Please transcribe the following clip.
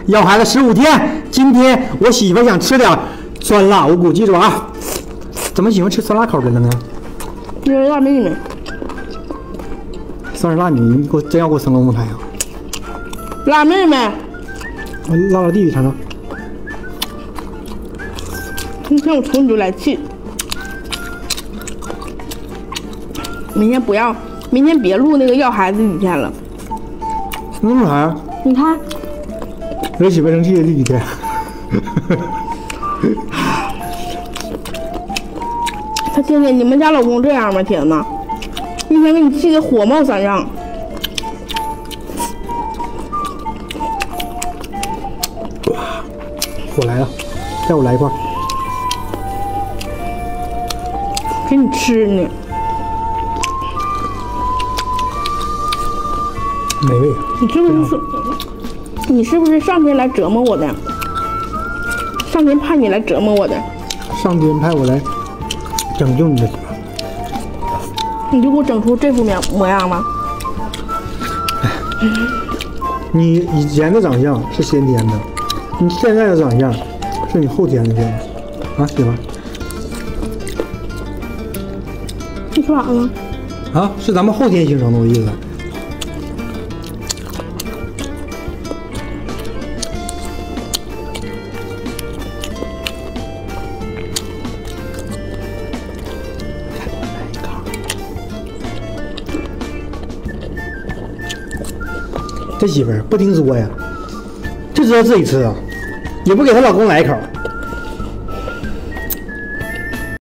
要孩子15天。今天我媳妇想吃点酸辣无骨，记住啊。怎么喜欢吃酸辣口的了呢？ 因为辣妹妹。 酸辣你给我真要给我生龙凤胎啊！ 辣妹妹， 我辣弟弟尝尝。 今天我从你就来气。明天别录那个要孩子几天了。 那么啥？ 你看， 惹媳妇生气的第几天？ 他天天，你们家老公这样吗？天哪，一天给你气得火冒三丈。 我来了，再我来一块。 给你吃呢。 美味。 你是不是上天来折磨我的？上天派你来折磨我的。 上天派我来拯救你的媳妇。 你就给我整出这副模样吗？ 你以前的长相是先天的，你现在的长相是你后天的，对吗？啊，媳妇。 你说啥了？ 啊，是咱们后天形成的，我意思。这媳妇儿不听说呀，就知道自己吃啊，也不给她老公来一口。